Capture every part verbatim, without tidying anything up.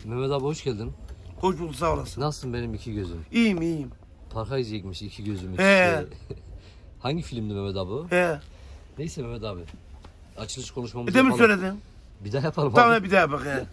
Mehmet abi hoş geldin. Hoş bulduk, sağ olasın. Nasılsın benim iki gözüm? İyiyim iyiyim. Parka izleyecekmiş iki gözüm. Iki He. şey. Hangi filmdi Mehmet abi o? He. Neyse Mehmet abi. Açılış konuşmamızı Bir de mi yapalım. söyledin? Bir daha yapalım Tamam abi. bir daha bak he.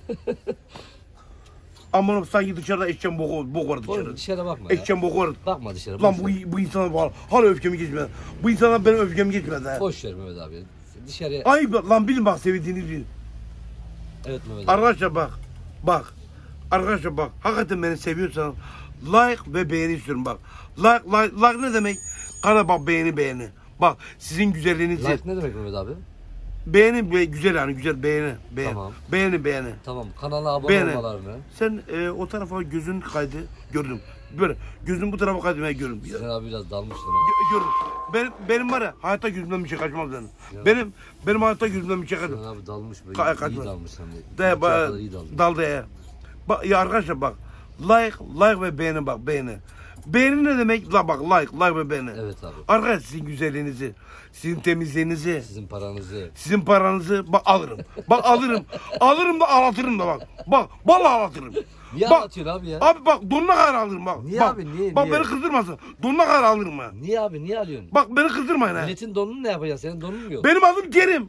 Aman sanki dışarıda eşeceğim boku, bok var Oğlum dışarı. dışarı bakma ya. Eşeceğim boku var. Bakma dışarı. Lan boş bu, ver. bu insanlar var. Hala öfkemi geçmedi. Bu insanlar benim öfkemi geçmedi ha. Boş ver Mehmet abi. Dışarıya... Ay lan bilin bak sevdiğini bilin. Evet Mehmet abi. Arkadaşlar bak. Bak. Arkadaşlar bak. Hakikaten beni seviyorsan like ve beğeni istiyorum bak. Like, like, like ne demek? Kana bak beğeni beğeni. Bak sizin güzelliğinizi. Like ne demek Mehmet abi? Beğeni be, güzel yani güzel beğeni. Beğeni. Tamam. Beğeni beğeni. Tamam, kanala abone Beğeni. olmalarını. Sen e, o tarafa gözün kaydı gördüm. Böyle gözün bu tarafa kaydı ben gördüm. Sen abi biraz dalmışsın ha. Gö- gördüm. Benim, benim var ya hayatta gözümden bir şey kaçmaz benim. Benim benim hayatta gözümden bir şey Sen kaçmaz. abi dalmış böyle. Ka- iyi kaçmaz. dalmış hem de. De, İki kadar ba, iyi dalmış. daldı ya. Bak ya arkadaşlar bak. Like, like ve beğeni bak beğeni. Beğeni ne demek? La bak like, like ve beğeni. Evet abi. Arkadaşlar sizin güzelliğinizi, sizin temizliğinizi, Sizin paranızı. sizin paranızı bak alırım. Bak alırım. Alırım da ağlatırım da bak. Bak vallahi ağlatırım. Niye Bak, anlatıyorsun abi ya? Abi bak donuna kadar alırım bak. Niye bak, abi, niye, Bak niye? beni kızdırmasın. Donuna kadar alırım ha. Niye abi, niye alıyorsun? Bak beni kızdırmayın ha. Milletin donunu ne yapacaksın? Senin donun mu yok? Benim adım Kerim.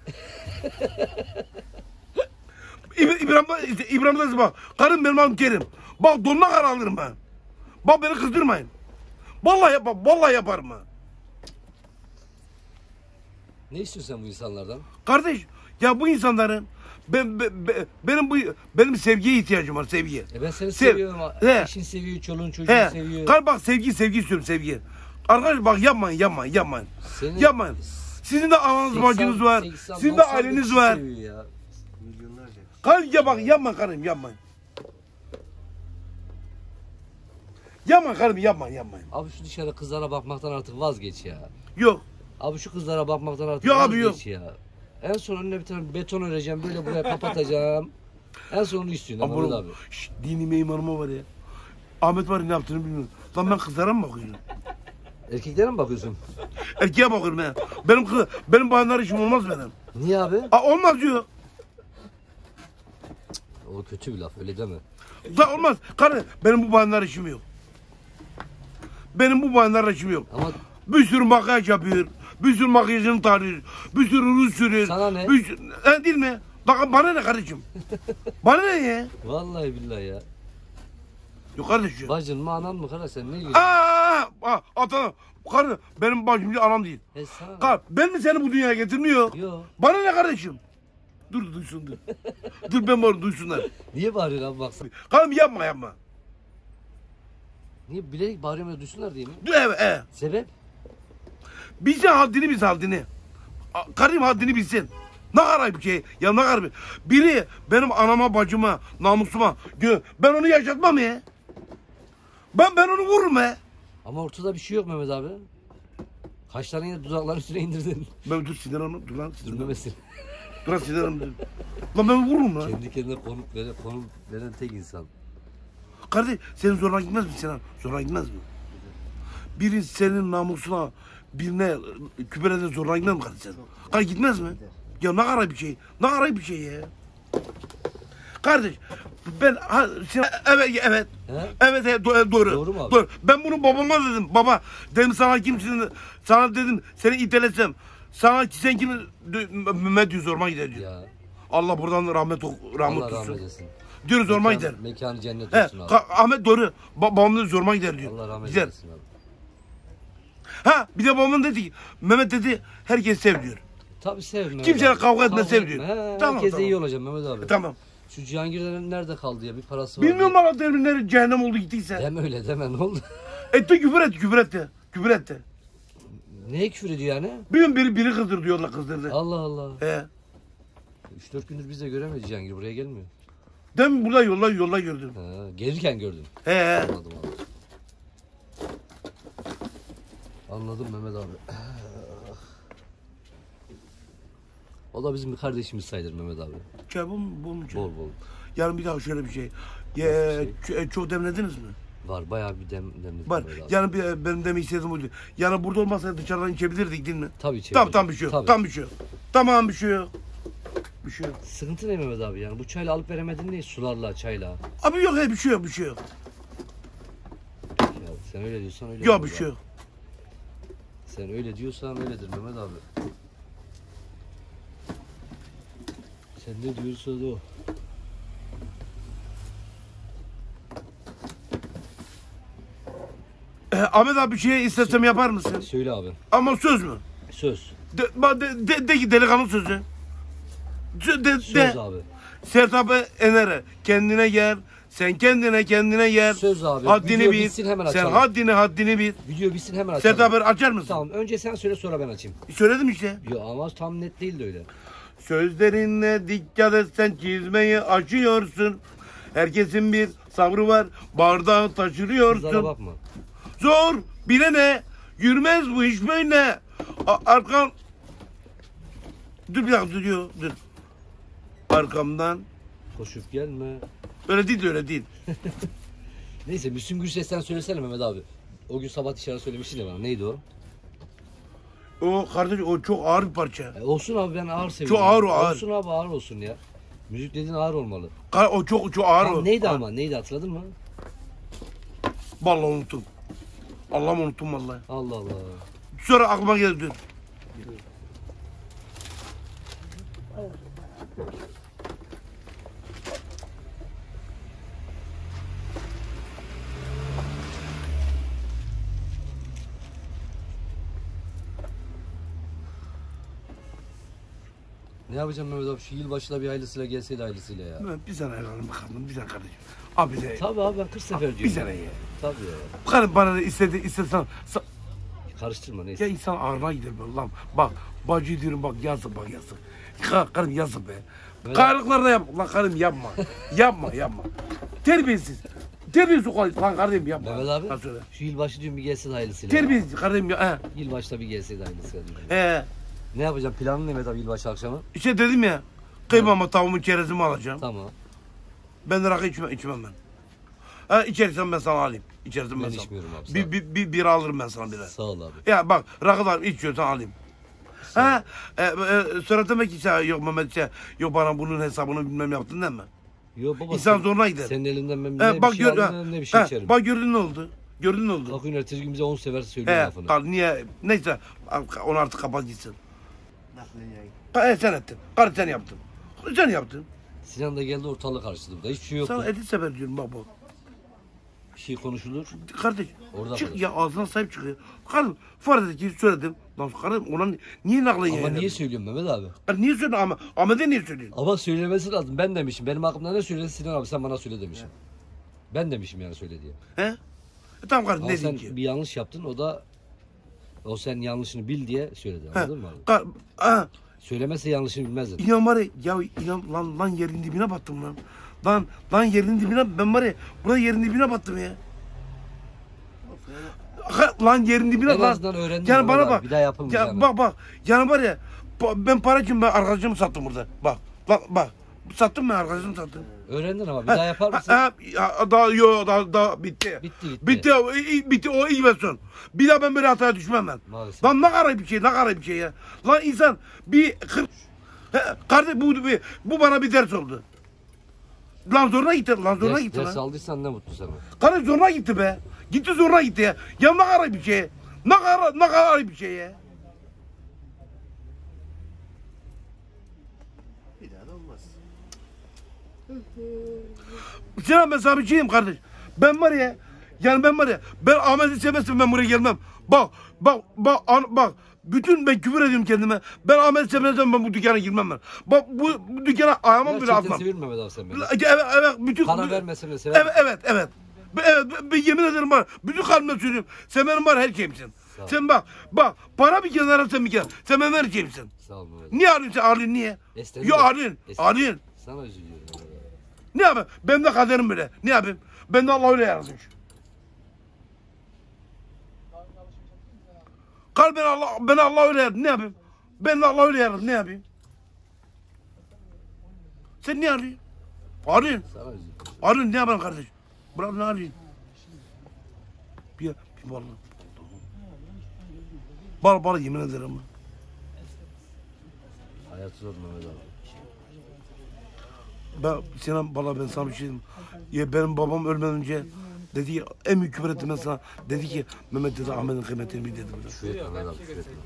İb- İbrahim, İbrahim bak. Karım benim adım Kerim. Bak donuna kadar alırım ha. Bak beni kızdırmayın. Vallahi yap, vallahi yaparım ha. Ne istiyorsun sen bu insanlardan? Kardeş ya bu insanların ben, be- be- benim bu benim sevgiye ihtiyacım var sevgiye. E ben seni Sev- seviyorum. He. Eşin seviyor, çoluğun çocuğun He. seviyor. Kar bak sevgi sevgi istiyorum sevgi. Arkadaş bak yapmayın yapmayın yapmayın. Senin- Yapmayın. Sizin de ananız seksen, bacınız var. seksen, Sizin de doksan aileniz kişi var. seviyor ya. Kar ya bak yapma karım yapmayın. Yapma karım yapmayın yapmayın. Abi şu dışarı kızlara bakmaktan artık vazgeç ya. Yok. Abi şu kızlara bakmaktan artık Yok abi, vazgeç ya. En son önüne bir tane beton öreceğim, böyle buraya kapatacağım. En son onu istiyorsun Ama Mehmet oğlum, abi. şşt, dini imanıma var ya. Ahmet var ya ne yaptığını bilmiyorum. Lan ben kızlara mı bakıyorum? Erkeklere mi bakıyorsun? Erkeğe bakıyorum ben. Benim kız, benim bayanlar işim olmaz benim. Niye abi? Aa, olmaz diyor. O kötü bir laf, öyle deme. Da olmaz. Karı benim bu bayanlar işim yok. Benim bu bayanlarla işim yok. Ama Bir sürü makyaj yapıyor. Bir sürü makyajını tarıyor. Bir sürü ruj sürüyor. Sana ne? Bir sürü, he, değil mi? Bak bana ne kardeşim? Bana ne ya? vallahi billahi ya. Yok kardeşim. Bacın mı anan mı kardeş, sen ne Aa, diyorsun? aa, aa, ata. Karı benim bacım değil, anam değil. E sana. Kar, ben mi seni bu dünyaya getirmiyor? Yo. Bana ne kardeşim? Dur duysun dur. Dur ben bunu duysunlar. Niye bağırıyorsun abi baksana? Karım yapma yapma. Niye bilerek bağırıyorum da duysunlar diye mi? Dur evet evet. Sebep? Bilsin haddini bilsin haddini. A- Karım haddini bilsin. Ne kadar bir şey. Ya ne kadar bir. Biri benim anama bacıma namusuma. Gö ben onu yaşatmam ya. Ben ben onu vururum ya. Ama ortada bir şey yok Mehmet abi. Kaşlarını yine dudakların üstüne indirdin. Ben dur sinir hanım dur lan sinir hanım. Dinlemesin. Dur lan sinir hanım dur. Lan ben vururum lan. Kendi kendine konuk veren, konuk veren tek insan. Kardeş senin zoruna gitmez mi Sinan? Zoruna gitmez mi? Biri senin namusuna birine küfür eden zoruna gitmez mi kardeş? Kardeş gitmez mi? Ya ne kadar bir şey. Ne kadar bir şey ya. Kardeş ben ha, Sinan, evet evet. He? Evet, evet do- doğru. Doğru mu abi? Doğru. Ben bunu babama dedim. Baba dedim sana kimsin? Sana dedim seni itelesem. Sana sen kimi Mehmet diyor zoruma gider diyor. Ya. Allah buradan rahmet ok- rahmet Allah rahmet olsun. eylesin. Diyor zoruma Mekan- gider. Mekanı cennet He, olsun abi. Ka- Ahmet doğru. Ba- babam da zoruma gider diyor. Allah rahmet Gider. eylesin abi. Ha bir de babam dedi ki Mehmet dedi herkes sev diyor. Tabii sev Mehmet Kimseyle abi. kavga etme, sev etme. diyor. He, Tamam, herkese tamam. iyi olacağım Mehmet abi. Tamam. Şu Cihangir'den nerede kaldı ya, bir parası var. Bilmiyorum ama devrimleri cehennem oldu gittiyse. Deme öyle deme, ne oldu? Etti küfür etti küfür etti. Küfür etti. Neye küfür ediyor yani? Bilmiyorum biri biri kızdırdı yolla kızdırdı. Allah Allah. He. üç dört gündür biz de göremedik Cihangir, buraya gelmiyor. Demin burada yolla yolla gördüm. Ha, gelirken gördüm. He he. Anladım abi. Anladım Mehmet abi. O da bizim bir kardeşimiz sayılır Mehmet abi. Şey bu mu bu mu? Bol bol. Yarın bir daha şöyle bir şey. Ya, Nasıl ç- çok demlediniz mi? Var bayağı bir dem demledik Var. Mehmet abi. Yani bir, benim demek istediğim buydu. Yani burada olmasa dışarıdan içebilirdik değil mi? Tabii içebiliriz. Tamam tamam bir şey yok. Tabii. Tamam bir şey yok. Tamam bir şey yok. Bir şey yok. Sıkıntı ne Mehmet abi yani? Bu çayla alıp veremedin ne? Sularla, çayla. Abi yok he bir şey yok bir şey yok. Ya sen öyle diyorsan öyle. Yok Mehmet bir şey abi. yok. Sen öyle diyorsan öyledir Mehmet abi. Sen ne diyorsan o. E, Ahmet abi bir şey istesem yapar mısın? Söyle abi. Ama söz mü? Söz. De, ba- de, de, de ki delikanlı sözü. De, de, Söz de. abi. Sertab Ener'e kendine gel. Sen kendine kendine gel. Söz abi. Haddini Video bil. bitsin hemen Sen açalım. haddini haddini bil. Video bitsin hemen açalım. Sertab Er açar mısın? Tamam önce sen söyle sonra ben açayım. Söyledim işte. Yo ama tam net değil de öyle. Sözlerinle dikkat etsen çizmeyi açıyorsun. Herkesin bir sabrı var. Bardağı Kızlara taşırıyorsun. bakma. Zor bilene yürümez bu iş böyle. A- Arkan dur bir dakika dur diyor. Dur. Arkamdan Koşup gelme. öyle değil öyle değil. Neyse Müslüm Gürses'ten söylesene Mehmet abi. O gün sabah dışarı söylemiştin ya bana. Neydi o? O kardeş o çok ağır bir parça. E, olsun abi ben ağır seviyorum. Çok ağır o, ağır. Olsun abi ağır olsun ya. Müzik dediğin ağır olmalı. Ka- O çok çok ağır. Tamam, o. neydi Ağır. ama? Neydi hatırladın mı? Vallahi unuttum. Allah'ım unuttum vallahi. Allah Allah. Sonra aklıma geldi. Ne yapacağım Mehmet abi? Şu yılbaşına bir ailesiyle gelseydi ailesiyle ya. Bir sene evladım bakalım bir sene kardeşim. Abi de Tabii abi ben kırk sefer diyorum. bir sene ya. Tabii ya. Bu kadar bana da istedi istesen sa- Karıştırma ya neyse. insan ağrına gider be lan. Bak bacı diyorum bak yazık bak yazık. Ka karım yazık be. Böyle- Karılıklar da yap. Lan karım yapma. yapma yapma. Terbiyesiz. Terbiyesiz koy. Lan kardeşim yapma. Mehmet abi Ha, söyle. şu yılbaşı diyorum bir gelseydi ailesiyle. Terbiyesiz kardeşim ya. He. Yılbaşta bir gelseydi ailesiyle diyorum. He. Ne yapacağım? Planın ne Mehmet abi yılbaşı akşamı? İşte dedim ya. Kıymama tavuğumu çerezimi alacağım. Tamam. Ben de rakı içmem, içmem ben. Ha içersen ben sana alayım. İçersen ben, Ben sana. içmiyorum abi, sağ ol. Bir, bir, bir, bir alırım ben sana birer. Sağ ol abi. Ya bak rakı da içiyorsan alayım. Ha, e, e, sonra demek ki sen, yok Mehmet şey, yok bana bunun hesabını bilmem yaptın değil mi? Yo baba. İnsan sen- zoruna gider. Senin elinden ben He, ne bak bir şey gör, alırım ha, ne bir şey ha, içerim. bak gördün ne oldu? Gördün ne oldu? Kalkın ertesi gün bize on sefer söylüyor He, lafını. kal, niye? Neyse onu artık kapat gitsin. Ha, e, sen ettin. Karı sen yaptın. Sen yaptın. Sinan da geldi ortalığı karıştırdı burada. Hiçbir şey yoktu. Sana elli sefer diyorum bak bak. Bir şey konuşulur. Kardeş Orada çık konuş. ya ağzına sahip çıkıyor. Karım farz et ki söyledim. Lan karım ona niye naklen Ama yayınladın? niye söylüyorum Mehmet abi? Karım niye söyledin ama Ahmet'e niye söylüyorsun? Ama söylemesi lazım. Ben demişim. Benim aklımda ne söyledi Sinan abi sen bana söyle demişim. Ben demişim yani söyle diye. He? E, tamam kardeşim Ama ne sen diyeyim ki? bir yanlış yaptın o da o sen yanlışını bil diye söyledi. He, Anladın mı abi? kar, ha, Söylemezse yanlışını bilmezdin. inan var ya, ya inan lan, lan yerin dibine battım lan. Lan, lan yerin dibine, ben var ya, burada yerin dibine battım ya. Ha, lan yerin dibine En lan. azından öğrendin Yani Mehmet bana abi, bak. bir daha yapılmayacak Ya, yani. bak bak. Yani var ya, ba- ben para için ben arkadaşımı sattım burada. Bak, bak, bak. Sattım ben arkadaşımı sattım. Öğrendin ama bir Ha, daha yapar mısın? Ha, ha, ya, daha yok daha, daha bitti. Bitti, gitti. Bitti o, i- bitti o iyi versiyon. Bir daha ben böyle hataya düşmem ben. Maalesef. Lan ne kadar bir şey ne kadar bir şey ya. Lan insan bir kır... He, kardeş bu, bu, bu bana bir ders oldu. Lan zoruna gitti lan zoruna Ders, gitti ders lan. aldıysan ne mutlu sana. Kardeş zoruna gitti be. Gitti zoruna gitti ya. Ya ne kadar bir şey. Ne kadar ne kadar bir şey ya. Bir daha da olmaz. Sinan ben sana bir şey diyeyim kardeş. Ben var ya, yani ben var ya, ben Ahmet'i sevmezsem ben buraya gelmem. Bak, bak, bak, an, bak. Bütün ben küfür ediyorum kendime. Ben Ahmet'i sevmezsem ben bu dükkana girmem ben. Bak bu, bu dükkana ayağımı bile Gerçekten atmam. seviyorum Mehmet abi sen beni. Evet, evet, bütün... Para vermesem de sever Evet, evet, evet. Ben- Evet, ben, ben yemin ederim var. Bütün kalbimle söylüyorum. Sen benim var her şeyimsin. Sağ ol. Sen bak, bak. Para bir kenara sen bir kenara. Sen benim her şeyimsin. Sağ ol Mehmet abi. Niye ağlıyorsun sen? Ağlıyorsun niye? Esnedi Yo de. ağlıyorsun. Esnedi. Ağlıyorsun. Sana üzülüyorum Mehmet abi. Ne yapayım? Ben de kaderim böyle. Ne yapayım? Ben de Allah öyle yaratmış. Kalben Allah, ben Allah öyle yarattı. Ne yapayım? Ben de Allah öyle yarattı. Ne yapayım? Sen niye arıyorsun? Arıyorsun. Sana üzülüyorum. Arıyorsun ne yapayım kardeş? Bırak ne arıyorsun? Bir, bir bal. Bal bal yemin ederim. Hayat zor Mehmet abi. Ben Sinan valla ben sana bir şey diyeyim. Ya benim babam ölmeden önce dedi ki en büyük küfür ettim ben sana. Dedi ki Mehmet dedi Ahmet'in kıymetini bil dedi. Küfür etme Mehmet abi, küfür etme.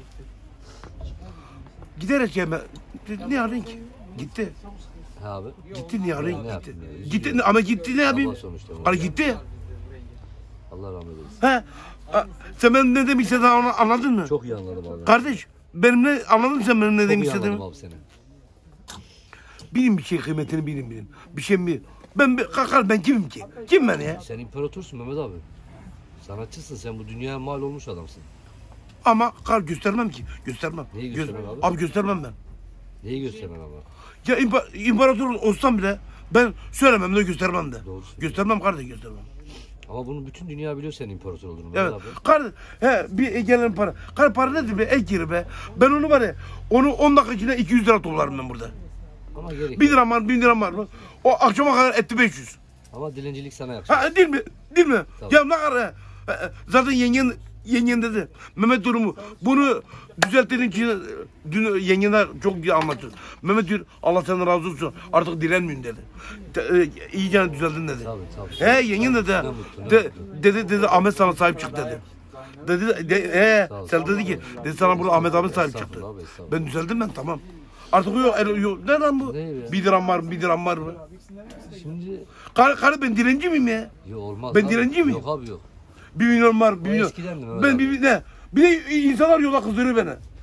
Giderek ya ben. Dedi, ne arayın ki? Gitti. He abi. Gitti niye arayın? Ne Gitti. yaptın ya? Gitti ama gitti ne yapayım? Allah sonuçta. Hani gitti. Allah rahmet eylesin. He. A- Sen benim ne demek istediğimi anla- anladın mı? Çok iyi anladım abi. Kardeş benim ne anladın mı sen benim ne Çok demek iyi anladım istediğimi? abi seni. Bilin bir şey kıymetini bilin bilin. Bir şey mi? Ben bir kakar ben kimim ki? Kim ben ya? Sen imparatorsun Mehmet abi. Sanatçısın sen, bu dünyaya mal olmuş adamsın. Ama kar göstermem ki. Göstermem. Neyi Gö- göstermem abi? Abi göstermem ben. Neyi göstermen abi? Ya impa- imparator olsam bile ben söylemem de göstermem de. Doğru. Göstermem kardeş göstermem. Ama bunu bütün dünya biliyor senin imparator olduğunu Mehmet Evet. abi. Kardeş he bir gelen para. Kar para nedir be? Ek yeri be. Ben onu var ya onu on dakika içinde iki yüz lira toplarım ben burada. Ama gerek Bir yok. liram var, bin liram var mı? O akşama kadar etti beş yüz. Ama dilencilik sana yakışır. Ha değil mi? Değil mi? Tabii. Ya ne kadar he? He, zaten yengen yengen dedi. Mehmet durumu bunu düzelttiğin için dün yengenler çok iyi anlatıyor. Mehmet diyor Allah senden razı olsun artık direnmeyin dedi. De, e, iyice düzeldin dedi. Tabii tabii. He yengen dedi. Ne mutlu, ne De, mutlu. dedi dedi Ahmet sana sahip çık dedi. Dedi de, he, Sağ ol, sen sağ dedi ol. ki dedi sana burada Ahmet abi sahip çıktı. Estağfurullah abi, estağfurullah. Ben düzeldim ben tamam. Artık yok, el- yok. Ne lan bu? Ne ya? Bir liram var mı? Bir liram var mı? Şimdi Karı, karı ben direnci miyim ya? yok olmaz Ben abi. direnci miyim? Yok abi yok. Bir milyon var, bir O milyon. eskidendi Mehmet Ben abi. bir, ne? Bir de insanlar yola kızdırıyor beni.